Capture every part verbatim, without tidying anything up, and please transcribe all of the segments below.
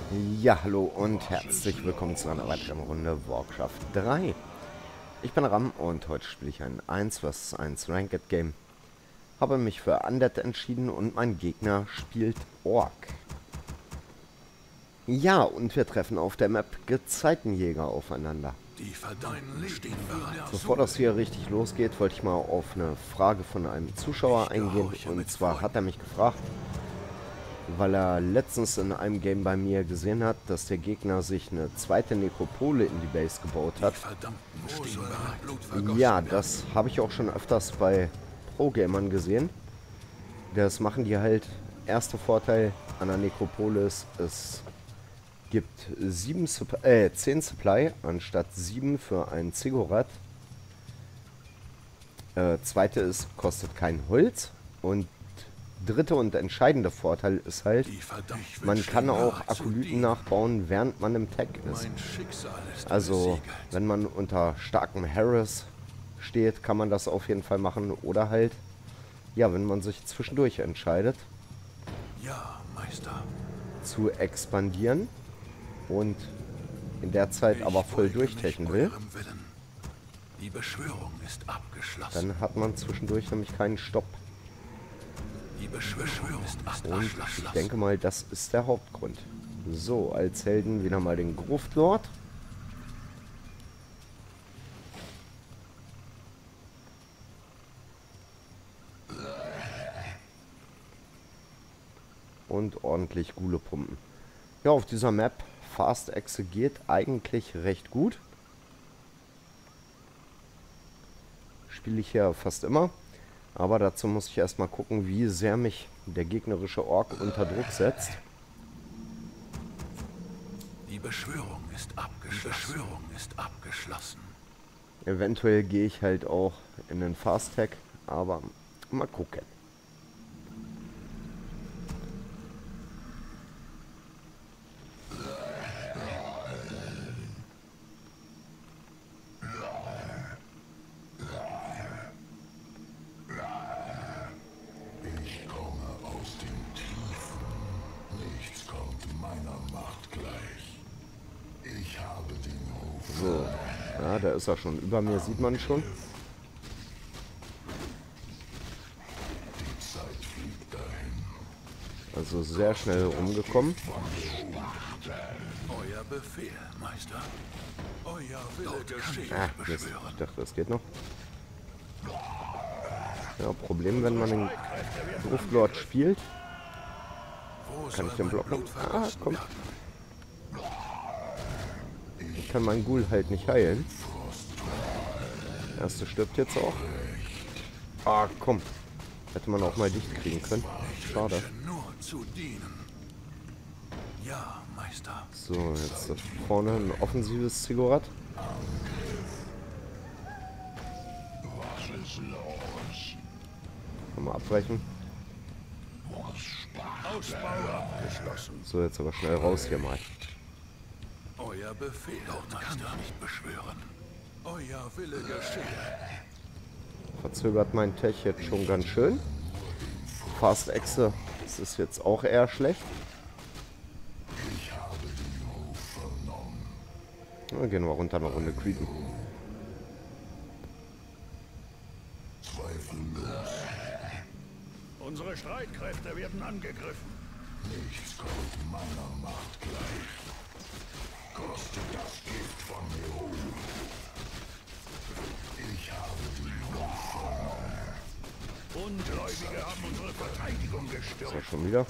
Ja, hallo und herzlich willkommen zu einer weiteren Runde Warcraft drei. Ich bin Ram und heute spiele ich ein eins versus eins Ranked Game. Habe mich für Undead entschieden und mein Gegner spielt Ork. Ja, und wir treffen auf der Map Gezeitenjäger aufeinander. Die Verdammten stehen bereit. Bevor das hier richtig losgeht, wollte ich mal auf eine Frage von einem Zuschauer eingehen. Und zwar hat er mich gefragt, weil er letztens in einem Game bei mir gesehen hat, dass der Gegner sich eine zweite Nekropole in die Base gebaut hat. Ja, das habe ich auch schon öfters bei Pro-Gamern gesehen. Das machen die halt. Erster Vorteil an der Nekropole ist, es gibt sieben Supp- äh, zehn Supply anstatt sieben für ein Ziggurat. Äh, zweite ist, kostet kein Holz. Und dritte und entscheidende Vorteil ist halt, man kann auch Akolyten nachbauen, während man im Tag ist. Also, wenn man unter starkem Harass steht, kann man das auf jeden Fall machen. Oder halt, ja, wenn man sich zwischendurch entscheidet, Ja, Meister. zu expandieren und in der Zeit aber voll durchtechen will, Die Beschwörung ist abgeschlossen. dann hat man zwischendurch nämlich keinen Stopp. Die Beschwörung ist Und abgeschlossen. ich denke mal, das ist der Hauptgrund. So, als Helden wieder mal den Gruftlord. Und ordentlich Gule pumpen. Ja, auf dieser Map Fast Exe geht eigentlich recht gut. Spiele ich ja fast immer. Aber dazu muss ich erstmal gucken, wie sehr mich der gegnerische Ork unter Druck setzt. Die Beschwörung ist abgeschlossen. Die Beschwörung ist abgeschlossen. Eventuell gehe ich halt auch in den Fast Tag, aber mal gucken. Ich komme aus den Tiefen. Nichts kommt meiner Macht gleich. Ich habe den Ruf. So, ja, da ist er schon. Über mir sieht man schon. Die Zeit fliegt dahin. Also sehr schnell rumgekommen. Euer Befehl, Meister. Euer Wille geschehe. Ah, Mist. Ich dachte, das geht noch. Ja, Problem, wenn man den Gruftlord spielt, kann ich den blocken. Ah, komm. Ich kann meinen Ghoul halt nicht heilen. Der erste stirbt jetzt auch. Ah, komm. Hätte man auch mal dicht kriegen können. Schade. Nur zu dienen. Ja, Meister. So, jetzt da vorne ein offensives Ziggurat. Was ist los? Kann man abbrechen. Ausbau abgeschlossen. So, jetzt aber schnell raus hier mal. Euer Befehl, Dort kann ich nicht beschwören. Euer Wille geschehe. Verzögert mein Tech jetzt schon ganz schön. Fast Exe, das ist jetzt auch eher schlecht. Ich habe den Ruf vernommen. Dann gehen wir runter eine Runde creepen. Zweifellos. Unsere Streitkräfte werden angegriffen. Nichts kommt meiner Macht gleich. Kostet das Gift von mir hoch. Ich habe den Ruf vernommen. Ungläubige haben unsere Verteidigung So, gestürzt. schon wieder.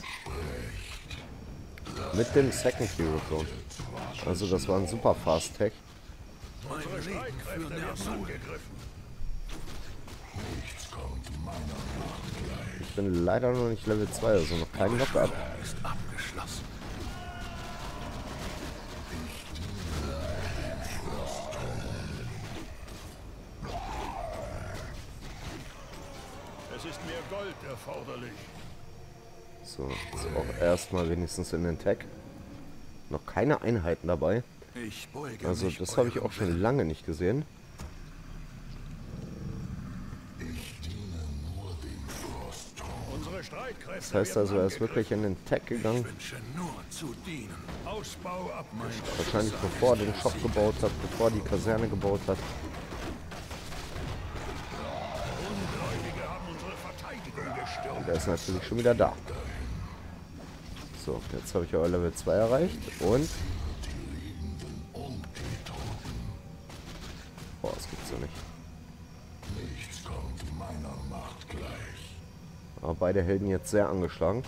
Mit dem Second Hero Clone. Also das war ein super Fast Tag. Unsere Streitkräfte werden angegriffen. Nichts kommt meiner Macht gleich. Ich bin leider noch nicht Level zwei, also noch kein Knockup. Ist abgeschlossen. Es ist mehr Gold erforderlich. So, jetzt auch erstmal wenigstens in den Tag. Noch keine Einheiten dabei. Ich beuge Also mich das habe ich eurem auch schon Willen. lange nicht gesehen. Ich diene nur dem Frostthron. Unsere Streitkräfte Das heißt also, er ist wirklich in den Tech gegangen. Wahrscheinlich bevor er den Shop gebaut hat, bevor er die Kaserne gebaut hat. Und er ist natürlich schon wieder da. So, jetzt habe ich aber Level zwei erreicht und... Boah, das gibt's ja nicht. Nichts kommt meiner Macht gleich. Aber beide Helden jetzt sehr angeschlagen.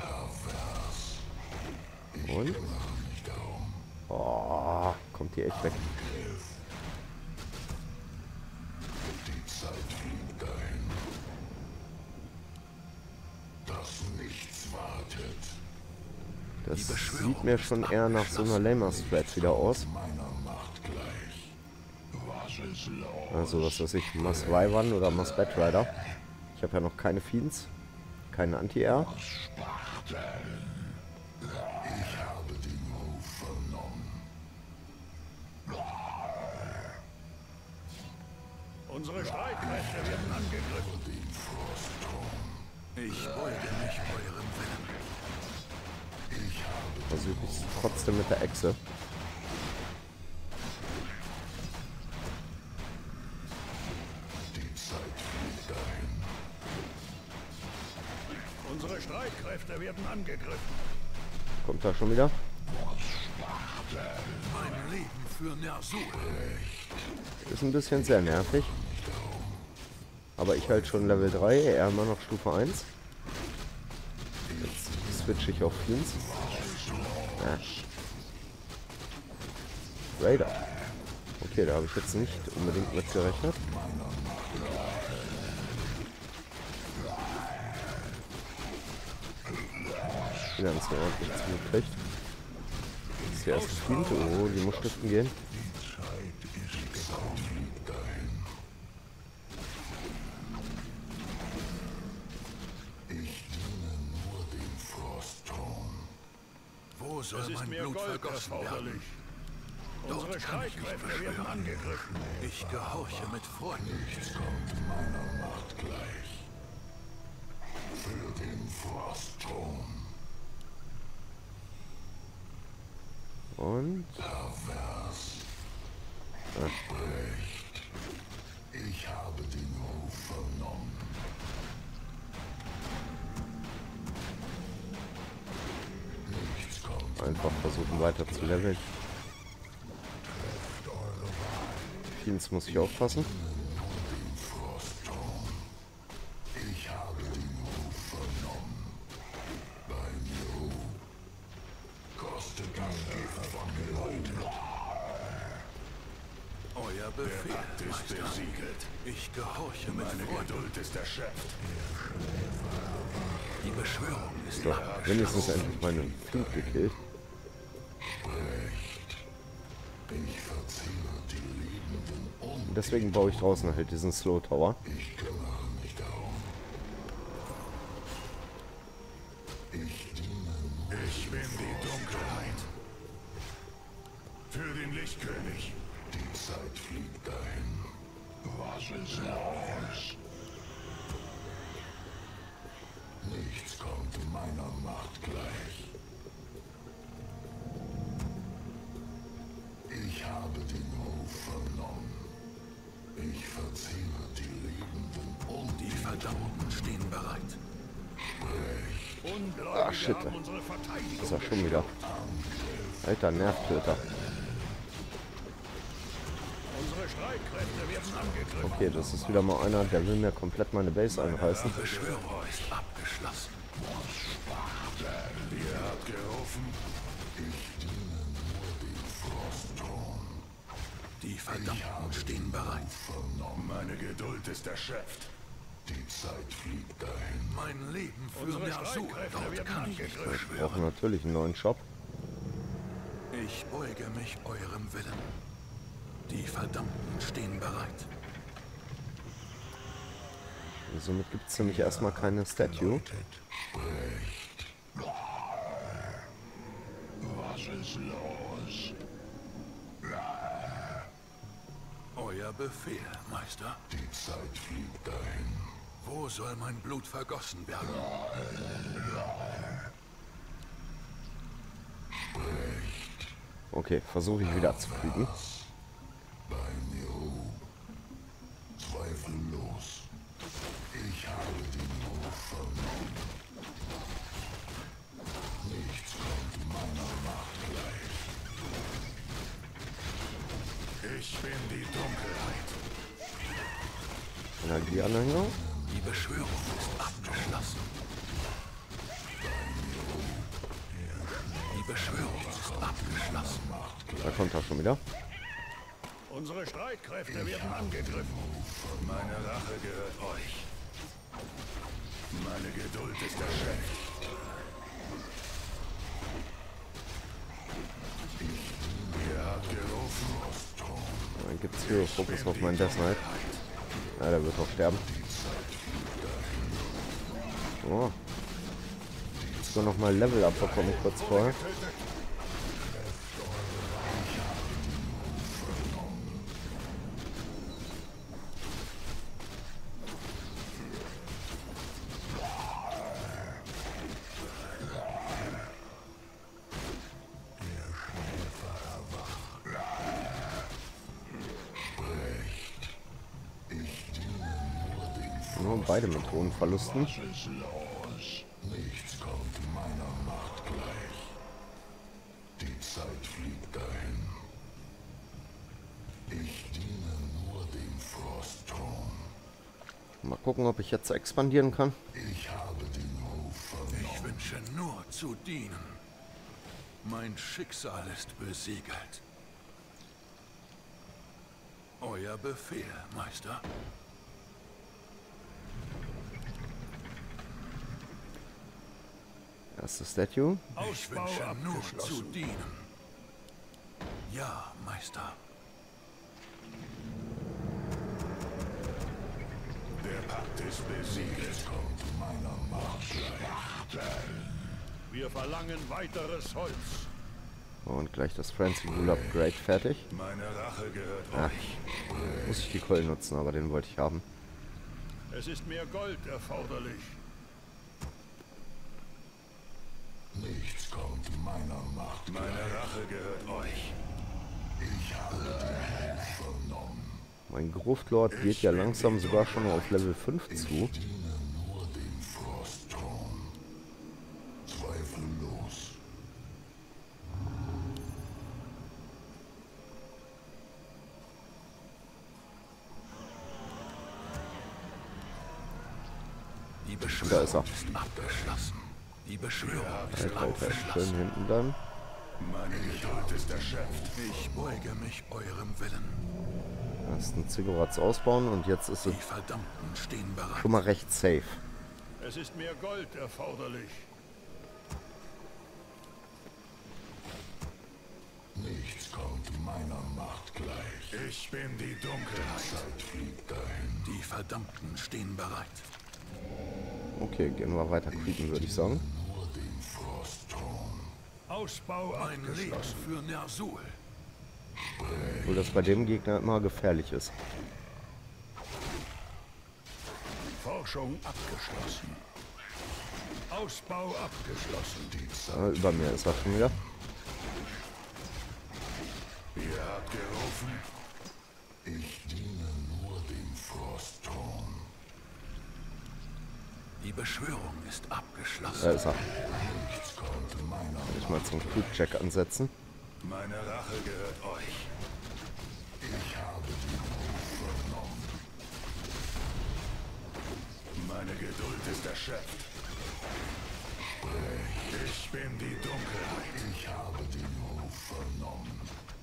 Und? Oh, kommt die echt weg. Die Zeit fliegt dahin. Das Nichts wartet. Das sieht mir schon eher nach so einer Lamer-Strat wieder aus. Meiner Macht gleich. Was ist los? Also was weiß ich, Mass Wyvern oder Mass Batrider. Ich habe ja noch keine Fiends, keine Anti-Air. Spachteln. Ich habe den Ruf vernommen. Unsere Streitkräfte werden angegriffen. Ich beuge mich eurem Willen. Versuche ich es trotzdem mit der Echse. Die Zeit fliegt dahin. Unsere Streitkräfte werden angegriffen. Kommt da schon wieder? Mein Leben für Ner'zhul. Ist ein bisschen sehr nervig. Aber ich halt schon Level drei, er immer noch Stufe eins. Jetzt switche ich auf Fiends. Ja. Raider. Okay, da habe ich jetzt nicht unbedingt mit gerechnet. Die haben es mir ordentlich zugekriegt. Das ist der erste Fiend. Oh, die muss stiften gehen. Wo soll mein Blut vergossen werden? Unsere Streitkräfte werden angegriffen. Ich gehorche mit Freude. Nichts kommt meiner Macht gleich. Für den Frostthron. Und? Pervers. Ah. Recht. Ich habe den Ruf vernommen. Nichts kommt. Einfach versuchen weiter zu leveln. Fiends muss ich aufpassen. Den Frostthron. Ich habe den Ruf vernommen. Bei mir. Kostet das Gift von Leuten. Euer Befehl ist besiegelt. Ich gehorche mit Freude. Geduld ist erschöpft. Die Beschwörung ist Doch, wenigstens endlich meinen Fiend gekillt. Ich verzehre die Lebenden und Deswegen baue ich draußen halt diesen Slow Tower. ich kümmere mich darum. Ich diene nur. Ich bin die Dunkelheit. Für den Lichtkönig. Die Zeit fliegt dahin. Was ist los? Nichts kommt meiner Macht gleich. Ich habe den Ruf vernommen. Ich verzehre die Lebenden und Die Verdammten stehen bereit. Ah, shit. Das ist er schon wieder. Alter Nervtöter. Unsere Streitkräfte werden angegriffen. Okay, das ist wieder mal einer, der will mir komplett meine Base einreißen. Die Beschwörung ist abgeschlossen. Ihr habt gerufen. ich diene nur dem Frostthron. Die Verdammten stehen bereit. Vernommen. Meine Geduld ist erschöpft. Die Zeit fliegt dahin. Mein Leben für Ner'zhul. Dort kann ich nicht Wir beschwören. brauchen natürlich einen neuen Shop. Ich beuge mich eurem Willen. Die Verdammten stehen bereit. Somit gibt es nämlich erstmal keine Statue. Was ist los? Euer Befehl, Meister. Die Zeit fliegt dahin. Wo soll mein Blut vergossen werden? Okay, versuche ich wieder zu kriegen. Bei mir zweifellos. Ich habe den Ruf vernommen. Nichts kommt meiner Macht gleich. Ich bin die Dunkelheit. Energieanhänger. Die Beschwörung ist abgeschlossen. Die Beschwörung ist abgeschlossen. Da kommt er schon wieder. Unsere Streitkräfte werden angegriffen. Meine Rache gehört euch. Meine Geduld ist erschöpft. Ihr habt gerufen. Dann gibt es hier Fokus auf meinen Death Knight. Ja, der wird auch sterben. Oh. Jetzt noch mal Level up bekommen kurz vorher. Nur beide mit hohen Verlusten. Nichts kommt meiner Macht gleich. Die Zeit fliegt dahin. Ich diene nur dem Frostthron. Mal gucken, ob ich jetzt expandieren kann. Ich habe den Ruf vernommen. Ich wünsche nur zu dienen. Mein Schicksal ist besiegelt. Euer Befehl, Meister. Erste Statue. Ich wünsche nur zu dienen. Ja, Meister. Der Pakt ist besiegelt. Kommt meiner Macht gleich. Wir verlangen weiteres Holz. Und gleich das Frenzy Ghoul Upgrade fertig. Meine Rache gehört Ah, euch. muss ich die Keulen nutzen, aber den wollte ich haben. Es ist mehr Gold erforderlich. Nichts kommt meiner Macht gleich. Meine Rache gehört euch. Ich habe den Ruf vernommen. Mein Gruftlord geht ja langsam sogar schon auf Level fünf zu. Ich diene nur dem Frostthron. Zweifellos. Die Da ist Beschwörung er. ist abgeschlossen. Die Beschwörung ist Der kommt halt schön abgeschlossen. hinten dann. Meine Geduld ist erschöpft. Ich beuge mich eurem Willen. Ersten Ziggurats ausbauen und jetzt ist Die es Verdammten stehen bereit. schon mal recht safe. Es ist mehr Gold erforderlich. Nichts kommt meiner Macht gleich. Ich bin die Dunkelheit. Zeit fliegt dahin. Die Verdammten stehen bereit. Okay, gehen wir weiter creepen, würde ich sagen. Nur dem Frostthron. Ausbau Ein Leben für Ner'zhul. Obwohl das bei dem Gegner immer gefährlich ist. Forschung abgeschlossen. Ausbau abgeschlossen. Die Zeit Ah, über mir ist er schon wieder. Ihr habt gerufen. Ich diene nur dem Frostthron. Die Beschwörung ist abgeschlossen. Da ist er. Nichts kommt meiner Kann ich mal zum Creep-Check ansetzen. Meine Rache gehört euch. Ich habe den Ruf vernommen. Meine Geduld ist erschöpft. Ich bin die Dunkelheit. Ich habe den Ruf vernommen.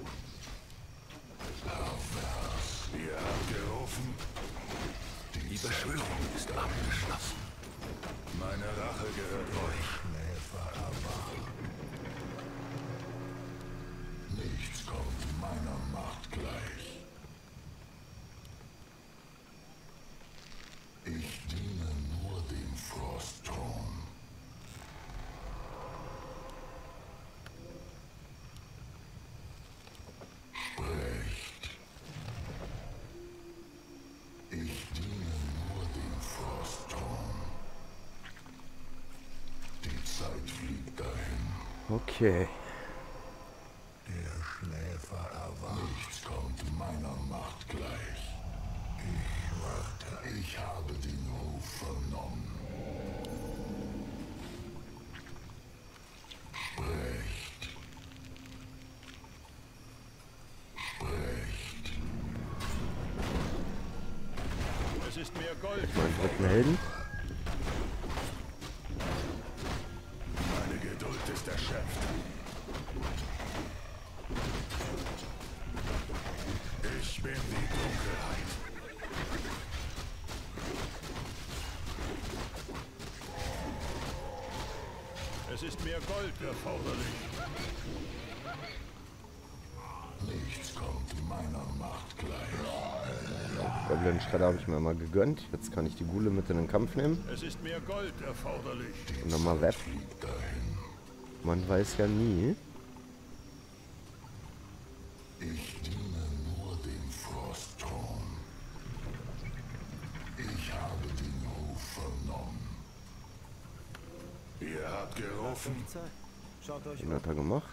Pervers. Ihr habt gerufen. Die Beschwörung ist abgeschlossen. Meine Rache gehört euch. Schläfer erwachen. Nichts kommt meiner Macht gleich. Ich diene nur dem Frostthron. Sprecht. Ich diene nur dem Frostthron. Okay. Der Schläfer erwacht. Nichts kommt meiner Macht gleich. Ich warte. Ich habe den Ruf vernommen. Sprecht. Sprecht. Es ist mehr Gold. Meinen dritten Helden. Meine Geduld ist erschöpft. Ich bin die Dunkelheit. Es ist mehr Gold erforderlich. Nichts kommt meiner Macht gleich. Goblin-Schredder habe ich mir mal gegönnt. Jetzt kann ich die Ghule mit in den Kampf nehmen. Es ist mehr Gold erforderlich. Und dann mal weg. Fliegt dahin. Man weiß ja nie. Ich diene nur dem Frostthron. Ich habe den Ruf vernommen. Ihr habt gerufen. Schaut euch Den hat er gemacht.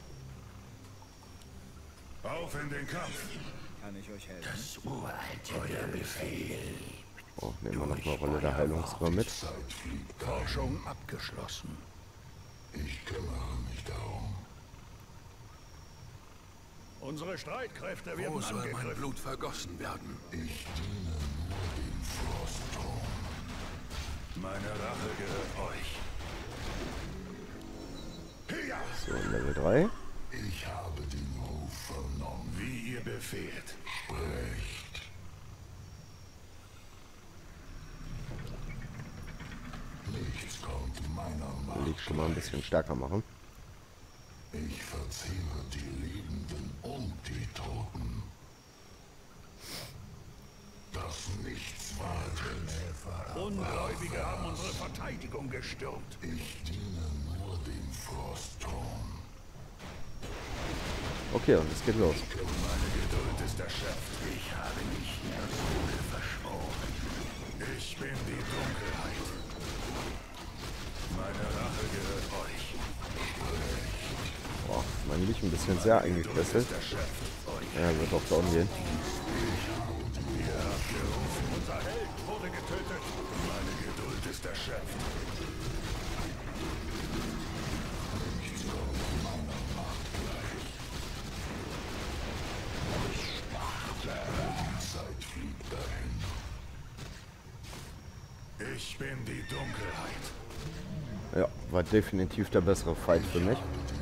Auf in den Kampf. Kann ich euch helfen? Das uralte euer Befehl. Oh, nehmen wir noch eine Rolle der Heilungsröhre mit. Zeit fliegt dahin. Forschung abgeschlossen. Ich kümmere mich darum. Unsere Streitkräfte werden Wo soll mein angegriffen. Blut vergossen werden? Ich diene nur dem Frostthron. Meine Rache gehört euch. Hier! So, Level drei. Ich habe den Ruf vernommen. Wie ihr befehlt. Sprecht. Nichts kommt meiner Macht. Will ich schon mal ein bisschen stärker machen. Ich verzehre die Lebenden und die Toten. Dass nichts wartet. Ungläubige haben unsere Verteidigung gestürmt. Ich diene nur dem Frostthron. Okay, und es geht los. Meine Geduld ist erschöpft. Ich habe mich der Tode verschworen. Ich bin die Dunkelheit. Meine Rache gehört euch. Boah, mein Licht ein bisschen sehr eingekesselt. Ist erschöpft. Ja, wird auch down gehen. Ihr habt gerufen. Unser Held wurde getötet. Meine Geduld ist erschöpft. Nichts kommt meiner Macht gleich. Die Zeit fliegt dahin. Ich bin die Dunkelheit. Ja, war definitiv der bessere Fight für mich.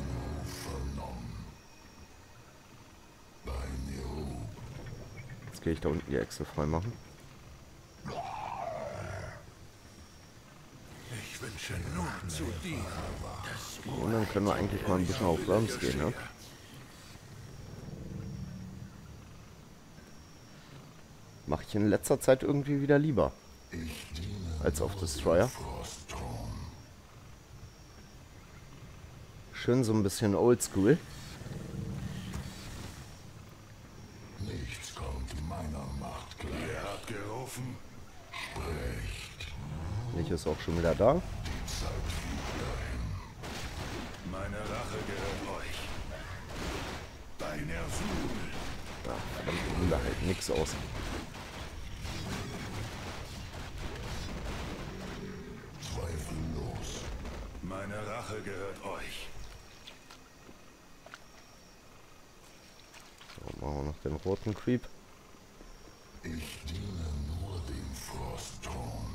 Bei Nero. Jetzt gehe ich da unten die Echse freimachen. Ich wünsche nur zu dir. Und dann können wir eigentlich mal ein bisschen auf Worms gehen, ne? Mache ich in letzter Zeit irgendwie wieder lieber. Ich diene Als auf Destroyer. Frostthron. Schön so ein bisschen oldschool. Nichts kommt meiner Macht gleich. Ihr habt gerufen. Sprecht. Nicht ist auch schon wieder da. Die Zeit fliegt dahin. Meine Rache gehört euch. Bei Ner'zhul. Ja, verdammt, da halt nix aus. Zweifellos. Meine Rache gehört euch. So, machen wir noch den roten Creep. Ich diene nur dem Frostthron.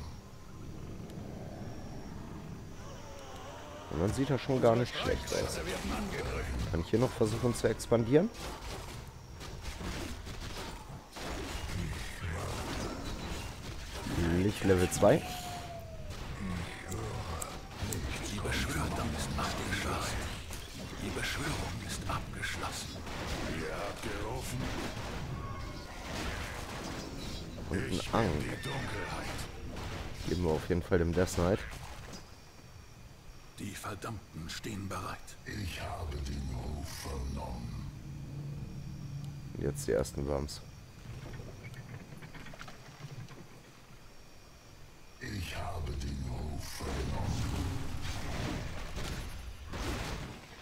Und dann sieht er schon gar nicht schlecht aus. Wir werden angegriffen. Kann ich hier noch versuchen zu expandieren? Licht Level zwei. Die Beschwörung ist abgeschlossen. Die Beschwörung ist abgeschlossen. Ihr habt gerufen. Und ein Ich Ang. bin die Dunkelheit. Geben wir auf jeden Fall dem Death Knight. Die Verdammten stehen bereit. Ich habe den Ruf vernommen. Und jetzt die ersten Worms. Ich habe den Ruf vernommen.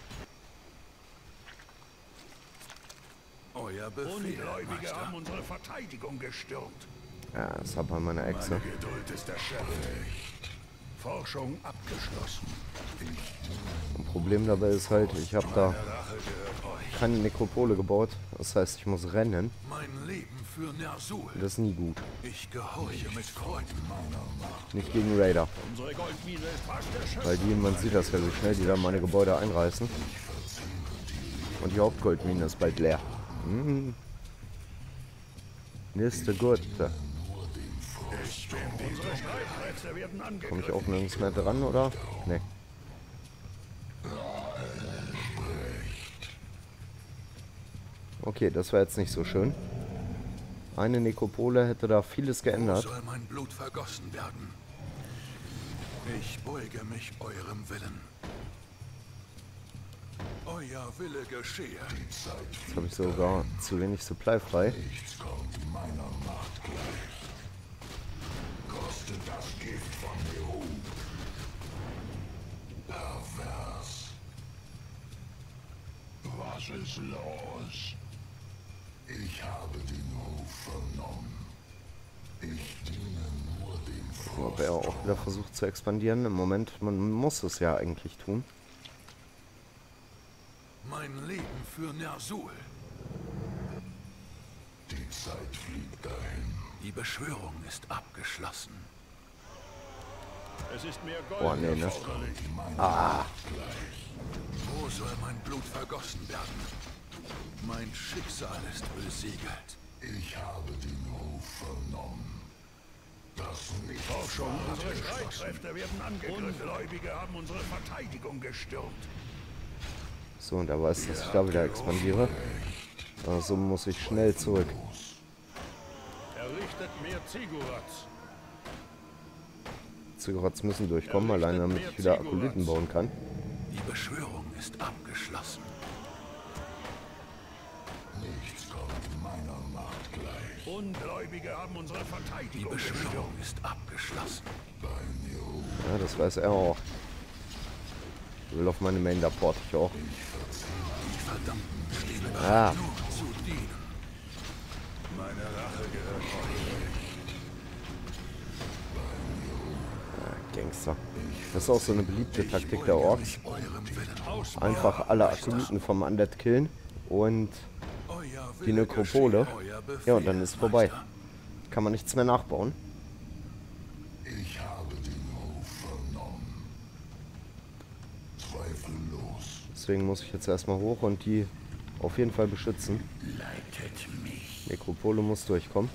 Euer Befehl, Ungläubige Meister. haben unsere Verteidigung gestürmt. Ja, das hat bei meiner Echse. Meine Geduld ist erschöpft. Forschung abgeschlossen. Ein Problem dabei ist halt, ich habe da Rache gehört euch. keine Nekropole gebaut. Das heißt, ich muss rennen. Mein Leben für Ner'zhul. Das ist nie gut. Ich gehorche mit Freuden. Nicht gegen Raider. Unsere Goldmine ist fast erschöpft. Weil die, man sieht das ja, wie schnell die da meine Gebäude einreißen. Und die Hauptgoldmine ist bald leer. Mhm. Nächste Gurte. Unsere Streitkräfte werden Komme angegriffen. ich auch nirgends mehr dran, oder? Nee. Okay, das war jetzt nicht so schön. Eine Nekropole hätte da vieles Wo geändert. soll mein Blut vergossen werden? Ich beuge mich eurem Willen. Euer Wille geschehe. Jetzt habe ich sogar zu wenig Supply frei. Nichts kommt meiner Macht gleich. Kostet das Gift von mir hoch. Pervers. Was ist los? Ich habe den Ruf vernommen. Ich diene nur dem Ob er auch wieder versucht zu expandieren. Im Moment, man muss es ja eigentlich tun. Mein Leben für Ner'zhul. Die Zeit fliegt dahin. Die Beschwörung ist abgeschlossen. Es ist mehr Gold Boah, nee, ne? erforderlich. Ah, Wo soll mein Blut vergossen werden? Mein Schicksal ist besiegelt. Ich habe den Ruf vernommen. Das nicht Forschung. Unsere Streitkräfte werden angegriffen. Ungläubige haben unsere Verteidigung gestürmt. so, und er weiß, dass ich da wieder expandiere. Also muss ich schnell zurück. Errichtet mehr Zigurats. Zigurats müssen durchkommen, allein damit ich wieder Akolyten bauen kann. Die Beschwörung ist abgeschlossen. Nichts kommt meiner Macht gleich. Ungläubige haben unsere Die Verteidigung gestürmt. Beschwörung ist abgeschlossen. Ja, das weiß er auch. Ich will auf meine Main, da porte ich auch. Die Verdammten stehen bereit, Ah, nur zu dienen. Meine Rache gehört euch. Gangster. Das ist auch so eine beliebte Taktik der Orks. Eurem Willen. Einfach alle Akolyten vom Undead killen und Euer die Wille Nekropole. geschehe, euer Befehl, Ja, und dann ist vorbei. Meister. Kann man nichts mehr nachbauen. Ich habe den Ruf vernommen. Zweifellos. Deswegen muss ich jetzt erstmal hoch und die auf jeden Fall beschützen. Leitet mich. Nekropole muss durchkommen.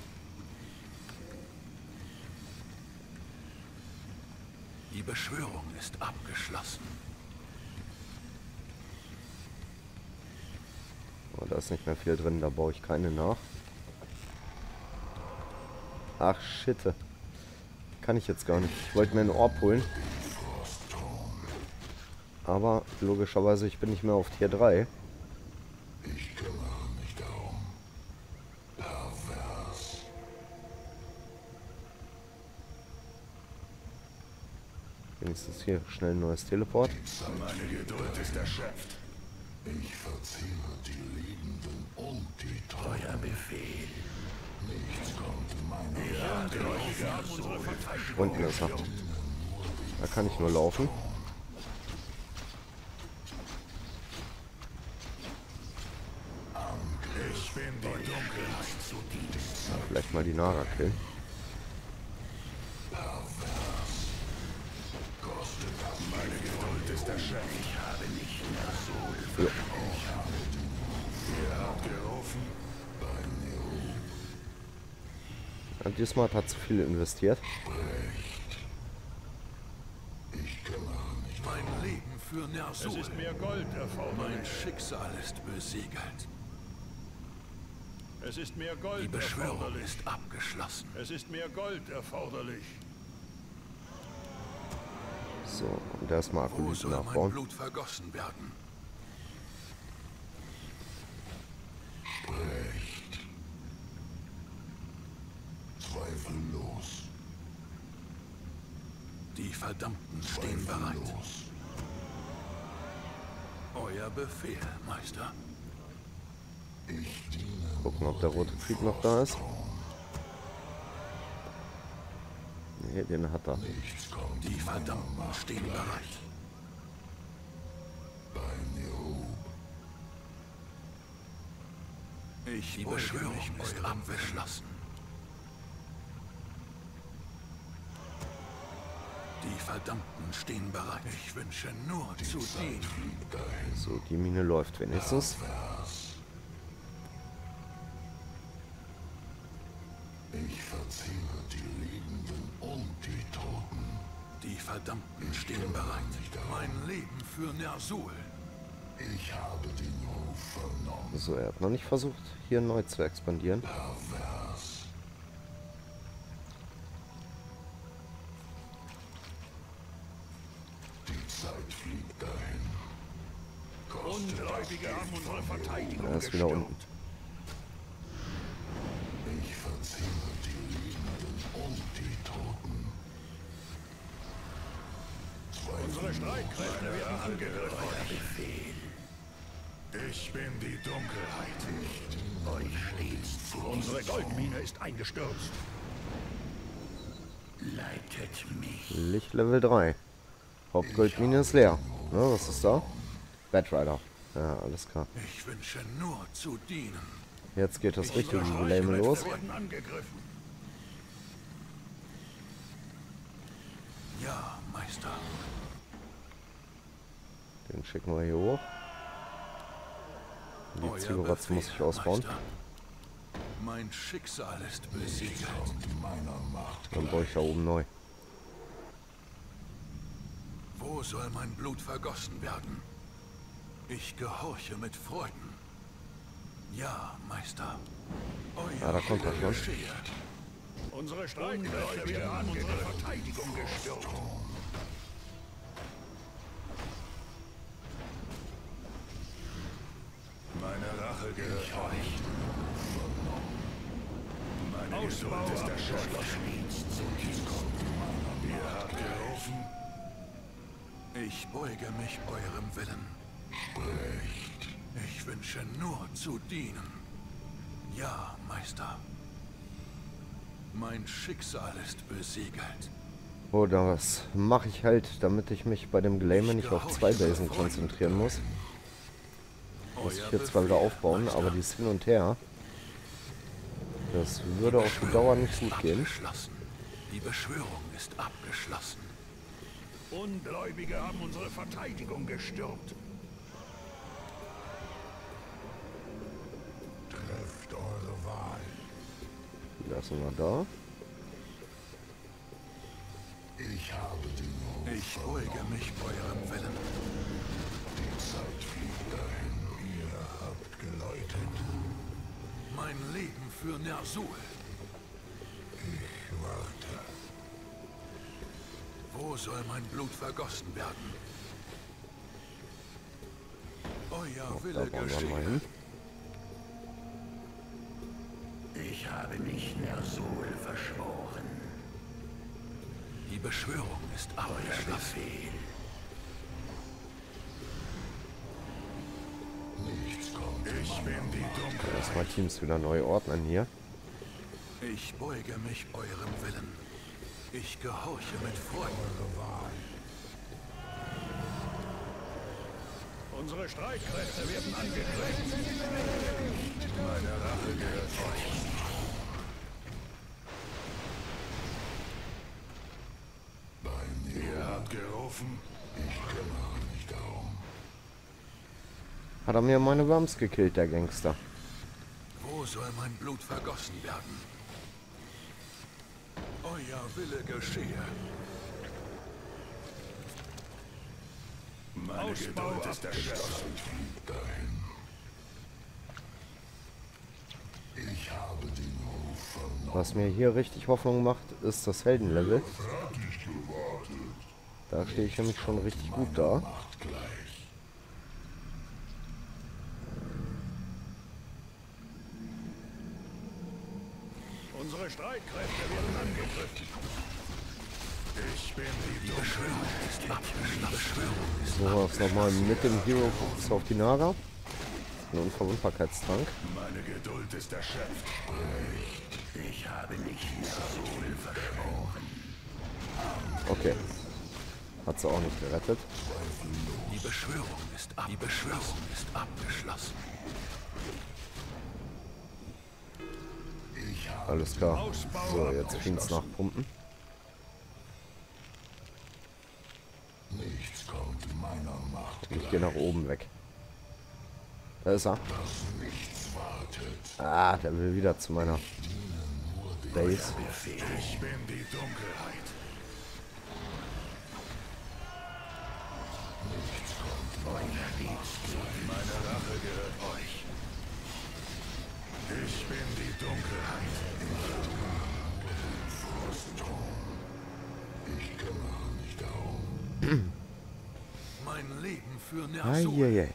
Die Beschwörung ist abgeschlossen. Oh, da ist nicht mehr viel drin, da baue ich keine nach. Ach, shit. Kann ich jetzt gar nicht. Ich wollte mir einen Orb holen. Aber logischerweise, ich bin nicht mehr auf Tier drei. Ich kümmere mich darum. Pervers. Wenigstens hier schnell ein neues Teleport. Meine Geduld ist erschöpft. Ich verzehre die Lebenden und die Teuer Befehl. Nichts kommt meiner Macht Ungläubige haben unsere Verteidigung Unten ist er. Da kann ich nur laufen. Ich bin die Dunkelheit zu Dienst. Ja, vielleicht mal die Nara killen. Meine Geduld ist erschöpft. Ich habe nicht mehr so. Ja. Ihr habt gerufen. Ja, diesmal hat zu viel investiert. Ich kümmere mich Mein Leben für Es Ner'zhul. ist mehr Gold erforderlich. Mein Schicksal ist besiegelt. Es ist mehr Die Gold Beschwörung erforderlich. ist abgeschlossen. Es ist mehr Gold erforderlich. So, und erstmal Wo Akolyten soll mein nachbauen. Blut vergossen werden? Sprecht. Zweifellos. Die Verdammten stehen bereit. Zweifellos. Euer Befehl, Meister. Gucken, ob der rote Typ noch da ist. Ne, den hat er. Die Verdammten stehen bereit. Ich die Beschwörung ist abgeschlossen. Die Verdammten stehen bereit. Ich wünsche nur zu dienen. So, die Mine läuft wenigstens. Ich verzehre die Lebenden und die Toten. Die Verdammten stehen bereit. Mein Leben für Ner'zhul. Ich habe den Ruf vernommen. So, er hat noch nicht versucht, hier neu zu expandieren. Pervers. Die Zeit fliegt dahin. Ungläubige haben unsere Verteidigung Er ist wieder unten. Ich verzehre die Lebenden und die Toten. Unsere Streitkräfte werden angegriffen. Befehl. Ich bin die Dunkelheit. Euch stets zu. Unsere Goldmine ist eingestürzt. Leitet mich. Licht Level drei. Hauptgoldmine ist leer. Na, was ist da? Batrider. Ja, alles klar. Ich wünsche nur zu dienen. Jetzt geht das richtige Gelände los. Werden angegriffen. Ja, Meister. Den schicken wir hier hoch. Die Euer Ziegelratz muss ich Befehl, ausbauen. Meister. Mein Schicksal ist besiegelt. Meiner Macht. Dann baue ich da oben neu. Wo soll mein Blut vergossen werden? Ich gehorche mit Freuden. Ja, Meister. Euer Ja, da kommt er Wille schon. geschehe. Unsere Streitkräfte werden an unsere Verteidigung gestürzt. Meine Rache gehört euch. Meine Geduld ist erschöpft. Ihr habt gerufen. Ich beuge mich eurem Willen. Sprecht. Ich wünsche nur zu dienen. Ja, Meister. Mein Schicksal ist besiegelt. Oder was mache ich halt, damit ich mich bei dem Gelände nicht auf zwei Basen konzentrieren muss. Muss ich jetzt zwar wieder aufbauen, aber die ist hin und her. Das würde auf die Dauer nicht gut gehen. Abgeschlossen. Die Beschwörung ist abgeschlossen. Ungläubige haben unsere Verteidigung gestürmt. Trefft eure Wahl. Die lassen wir da. Ich habe den Ruf Ich beuge mich eurem Willen. Die Zeit fliegt dahin. Ihr habt geläutet. Mein Leben für Ner'zhul. Ich warte. Wo soll mein Blut vergossen werden? Euer Da Wille bauen wir mal geschehe. hin. Ich habe mich Ner'zhul verschworen. Die Beschwörung ist abgeschlossen. Nichts kommt. Ich bin die Dunkelheit. Erstmal Teams wieder neu ordnen hier. Ich beuge mich eurem Willen. Ich gehorche mit Freuden. Unsere Streitkräfte werden angegriffen. Meine Rache gehört euch. Bei mir. Ihr habt gerufen. Ich kümmere mich darum. Hat er mir meine Worms gekillt, der Gangster. Wo soll mein Blut vergossen werden? Euer Wille geschehe. Meine Geduld ist erschöpft. Fliegt dahin. Ich habe den Ruf vernommen. Was mir hier richtig Hoffnung macht, ist das Heldenlevel. Fertig gewartet. Da stehe ich nämlich schon richtig gut da. Macht gleich. Unsere Streitkräfte werden angegriffen. Ich bin die Beschwörung ist abgeschlossen. Beschwörung ist So, jetzt nochmal mit dem Hero Fokus auf die Naga. einen Unverwundbarkeitstrank. Meine Geduld ist erschöpft. Ich habe nicht Ner'zhul versprochen. Okay. Hat sie auch nicht gerettet. Die Beschwörung ist ab. Die Beschwörung ist abgeschlossen. Alles klar. So, jetzt ging's nachpumpen. Nichts kommt meiner Macht. Ich gehe nach oben weg. Da ist er. Nichts wartet. Ah, der will wieder zu meiner Base. Ich bin die Dunkelheit. Meine Rache gehört euch. Ich bin die Dunkelheit. Ich kümmere mich darum. Mein Leben für Ner'zhul. Eieiei.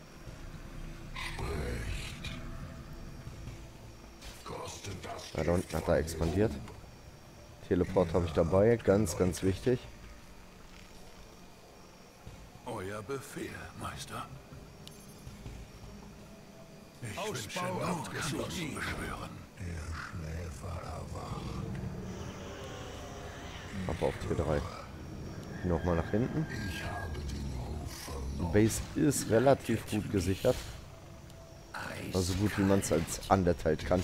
Kostet das Da, da unten hat er expandiert. Teleport habe ich dabei. Ganz, ganz wichtig. Euer Befehl, Meister. Ich Ausbau wünsche nur, abgeschlossen. dass Sie beschwören. der Schläfer erwacht? Ab auf Tier drei. Nochmal nach hinten. Ich habe den Ruf Die vernommen. Base ist relativ gut gesichert. Also so gut wie man es als Undead halt kann.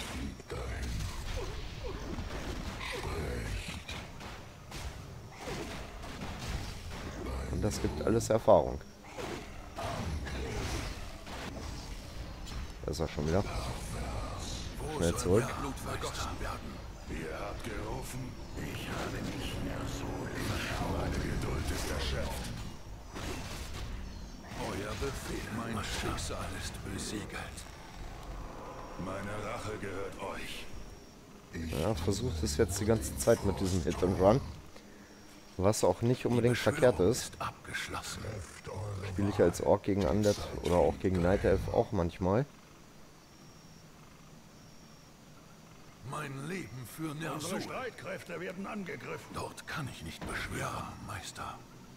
Und das gibt alles Erfahrung. Da ist er schon wieder. Wo Schnell soll zurück. mein Blut vergossen werden? Ihr habt gerufen. Ich habe nicht Ner'zhul versprochen. Meine Geduld ist erschöpft. Euer Befehl, mein Schicksal ist besiegelt. Meine Rache gehört euch. Ja, versucht es jetzt die ganze Zeit mit diesem Hit and Run. Was auch nicht unbedingt verkehrt Beschwörung ist. ist abgeschlossen. Spiele ich als Ork gegen Undead oder auch gegen Night Elf auch manchmal. Mein Leben für Unsere Ner'zhul. Streitkräfte werden angegriffen. Dort kann ich nicht beschwören, Meister.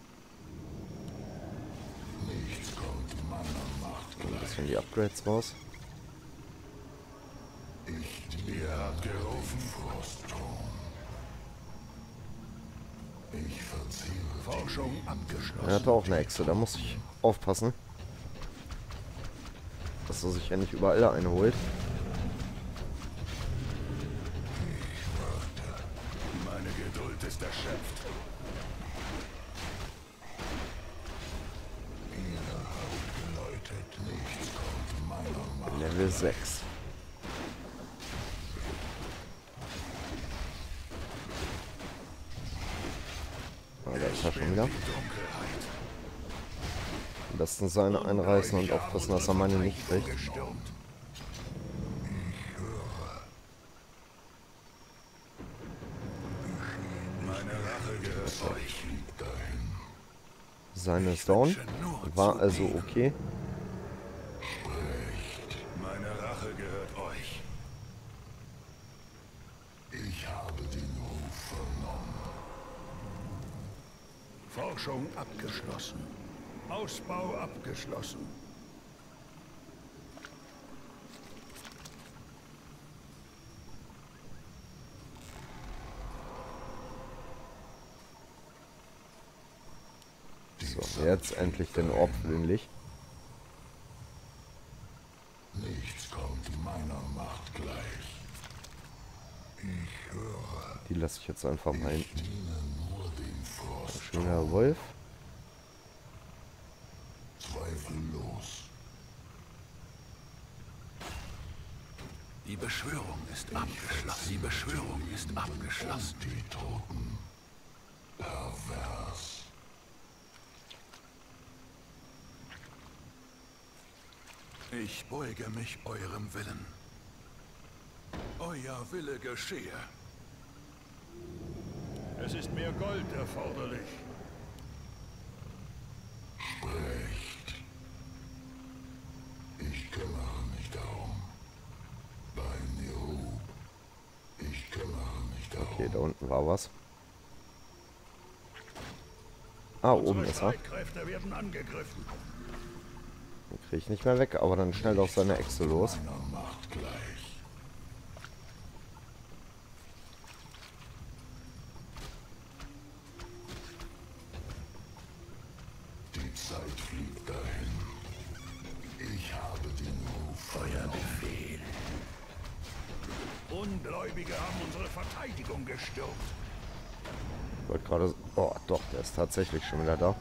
Nichts kommt meiner Macht Ein gleich. bisschen die Upgrades raus. Ich Ihr habt gerufen. Frostturm. Ich verzehre Forschung abgeschlossen. Er hatte auch eine Echse, da muss ich aufpassen. Dass er sich ja nicht überall eine holt. Meine Geduld ist erschöpft. läutet. Nichts kommt meiner Macht. Level sechs. Ah, da ist er schon wieder. Die Dunkelheit. Am besten seine einreißen und aufpassen, dass er meine nicht kriegt. Gestürmt. Meine Rache gehört euch. Seine ist down. War also okay. Meine Rache gehört euch. Ich habe den Ruf vernommen. Forschung abgeschlossen. Ausbau abgeschlossen. So, jetzt endlich den Orb für den Licht. Nichts kommt meiner Macht gleich. Ich höre, Die lasse ich jetzt einfach mal hinten. diene nur dem Frost. Schöner Wolf. Zweifellos. Die Beschwörung ist abgeschlossen. Die Beschwörung ist abgeschlossen. Die Toten. Pervers. Ich beuge mich eurem Willen. Euer Wille geschehe. Es ist mehr Gold erforderlich. Sprecht. Ich kümmere mich darum. Bei Ner'zhul. Ich kümmere mich darum. Okay, da unten war was. Ah, oben Unsere ist er. Streitkräfte werden angegriffen. Dann Krieg ich nicht mehr weg, aber dann schnell auf seine Echse los. Meiner Macht gleich. Die Zeit fliegt dahin. Ich habe den Ruf. Feuerbefehl. Ungläubige haben unsere Verteidigung gestürmt. Ich wollte gerade... Oh, doch, der ist tatsächlich schon wieder da.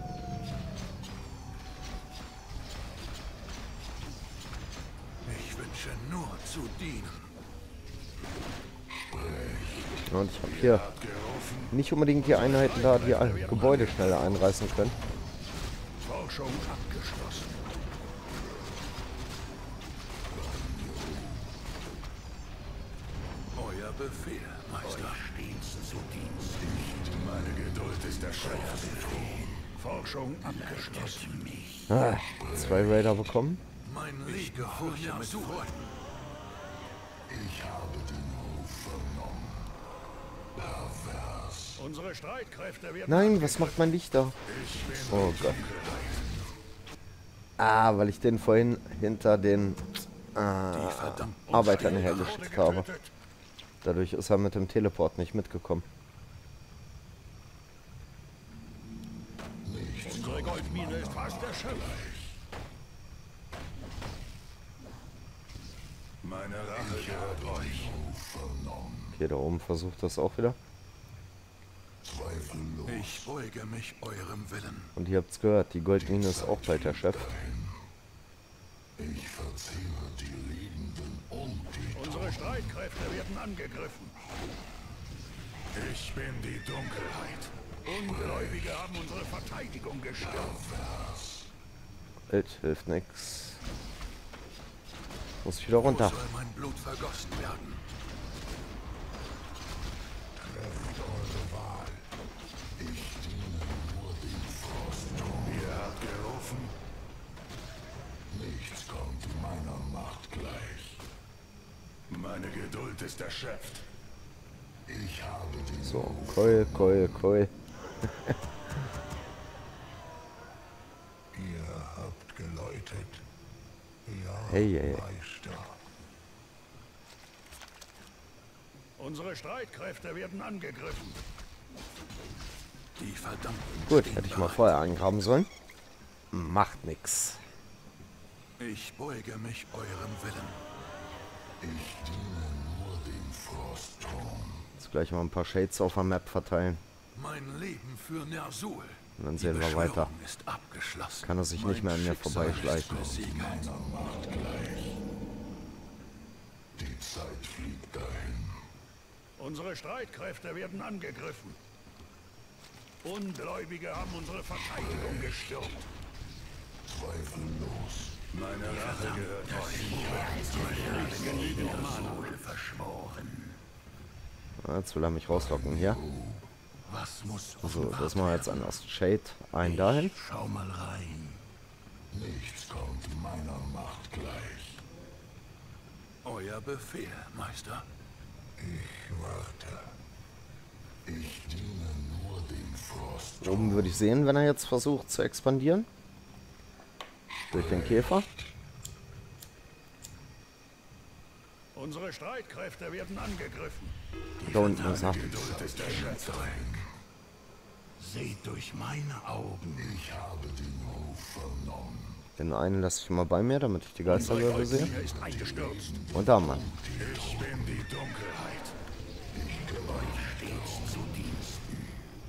Ich wünsche nur zu dienen. Und ich habe hier nicht unbedingt die Einheiten da, die alle Gebäude schneller einreißen können. Forschung abgeschlossen. Euer Befehl, Meister. Stets zu Dienst. Meine Geduld ist erschöpft. Forschung abgeschlossen. Ah, zwei Raider bekommen. Mein Leben für Nersul. Ich habe den Ruf vernommen. Pervers. Unsere Streitkräfte werden... Nein, was macht mein Licht da? Oh Gott. Ah, weil ich den vorhin hinter den äh, Arbeitern hergeschickt habe. Dadurch ist er mit dem Teleport nicht mitgekommen. Unsere Goldmine ist fast erschöpft. Meine Rache gehört euch. Okay, da oben versucht das auch wieder. Zweifellos. Ich beuge mich eurem Willen. Und ihr habt's gehört, die Goldmine ist auch bald der Chef. Ich verzehre die Lebenden und die Unsere Streitkräfte werden angegriffen. Ich bin die Dunkelheit. Ungläubige haben unsere Verteidigung gestürmt. Welt hilft nix. Muss ich wieder runter. Wo soll mein Blut vergossen werden? Trefft eure Wahl. Ich diene nur dem Frostturm. Ihr habt gerufen. Nichts kommt meiner Macht gleich. Meine Geduld ist erschöpft. Ich habe den So, Keul, Keul, Keul. Ihr habt geläutet. Ja, Hey, hey. Meister. Unsere Streitkräfte werden angegriffen. Die verdammten Gut, stehen hätte ich mal bereit. vorher angraben sollen. Macht nix. Ich beuge mich eurem Willen. Ich diene nur dem Frostturm. Jetzt gleich mal ein paar Shades auf der Map verteilen. Mein Leben für Nersul. Und dann Die sehen wir weiter. Beschwörung ist abgeschlossen. Kann er sich nicht Mein mehr an mir Schicksal vorbeischleichen. ist besiegelt. Meiner Macht gleich. Die Zeit fliegt dahin. Unsere Streitkräfte werden angegriffen. Ungläubige haben unsere Verteidigung gestürmt. Zweifellos. Meine Rache gehört euch. Verschworen. Ja, jetzt will er mich rauslocken hier. Was muss So, das machen wir jetzt anders. Shade, ein dahin. Schau mal rein. Nichts kommt meiner Macht gleich. euer Befehl, Meister? Ich warte. Ich diene nur dem Frost. Oben würde ich sehen, wenn er jetzt versucht zu expandieren. Durch den Käfer. Unsere Streitkräfte werden angegriffen. Da unten ist er. Geduld ist erschöpft. Seht durch meine Augen. Ich habe den Ruf vernommen. Den einen lasse ich mal bei mir, damit ich die Geisterwölfe sehe. Goldmine ist eingestürzt. Und da, Mann. Ich bin die Dunkelheit. Ich gehöre euch stets zu Diensten.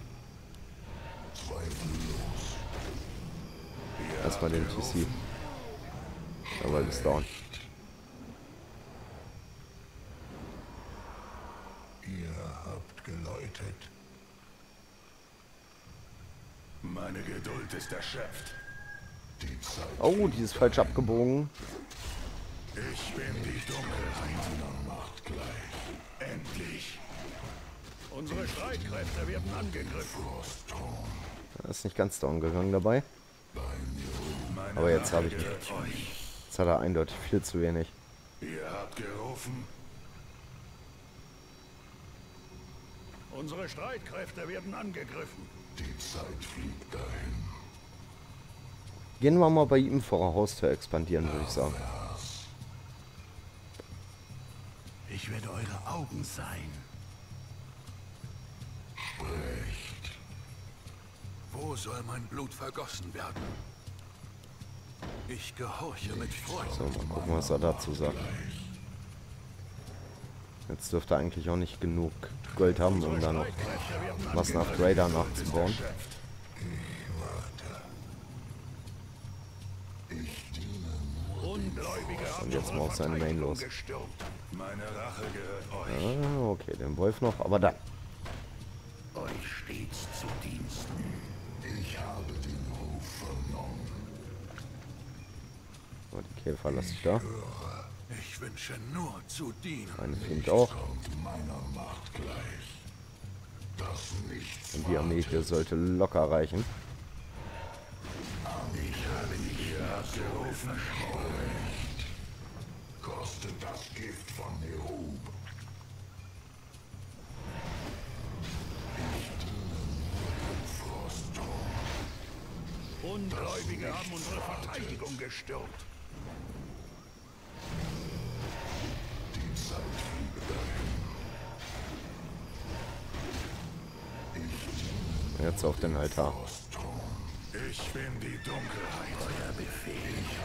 Zweifellos. Erstmal den T C. Aber ist down. Ihr habt geläutet. Meine Geduld ist erschöpft. Die Zeit Oh, die ist falsch abgebogen. Ich bin die Dunkelheit. meiner Macht gleich. Endlich. Unsere Streitkräfte werden angegriffen. Frostturm. Er ist nicht ganz down gegangen dabei. Meine Aber jetzt Rache habe ich... gehört euch. Jetzt hat er eindeutig viel zu wenig. Ihr habt gerufen. Unsere Streitkräfte werden angegriffen. Die Zeit fliegt dahin. Gehen wir mal bei ihm vor der Haustür expandieren, würde ich sagen. Ich werde eure Augen sein. Sprecht. Wo soll mein Blut vergossen werden? Ich gehorche mit Freude. So, mal gucken, was er dazu sagt. Jetzt dürfte er eigentlich auch nicht genug Gold haben, um da noch massenhaft Raider nachzubauen. Und jetzt mal auf seine Main los. Meine Rache gehört euch. Ah, okay, den Wolf noch, aber dann. Euch stets zu Diensten. Ich habe den Ruf vernommen. Oh, die Käfer lasse ich da. Ich wünsche nur zu dienen. Eine fehlt auch. Kommt meiner Macht gleich. Das nichts. Und die Armee hier sollte locker reichen. Ich habe die Herze versprochen. Kostet das Gift von Nerub. Ungläubige haben unsere Verteidigung gestürmt. Die Zeit fliegt dahin. Jetzt auf den Altar. Ich bin die Dunkelheit. Euer Befehl.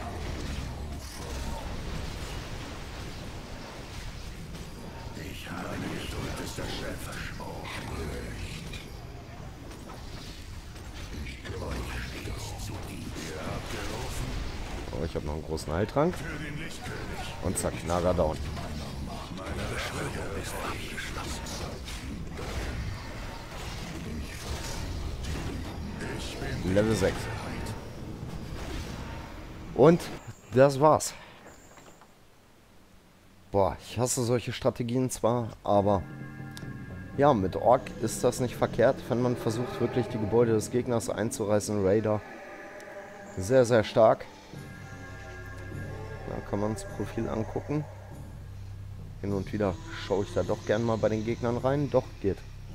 Ich habe meine Geduld ist der Chef versprochen. Ich euch stets zu dienen. Ihr habt gerufen Oh, ich habe noch einen großen Heiltrank. für den Lichtkönig. Und zack, Naga down. Meine Beschwörung ist abgeschlossen. Ich bin Level sechs. Und das war's. Boah, ich hasse solche Strategien zwar, aber ja, mit Ork ist das nicht verkehrt, wenn man versucht, wirklich die Gebäude des Gegners einzureißen. Raider. Sehr, sehr stark. Da kann man das Profil angucken. Hin und wieder schaue ich da doch gern mal bei den Gegnern rein. Doch, geht.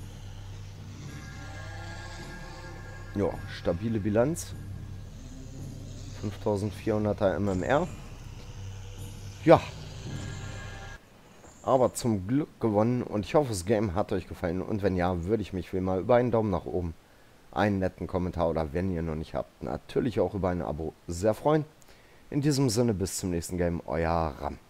Ja, stabile Bilanz. fünftausendvierhunderter M M R. Ja. Aber zum Glück gewonnen und ich hoffe, das Game hat euch gefallen. Und wenn ja, würde ich mich wie immer über einen Daumen nach oben, einen netten Kommentar oder wenn ihr noch nicht habt, natürlich auch über ein Abo sehr freuen. In diesem Sinne, bis zum nächsten Game, euer Ram.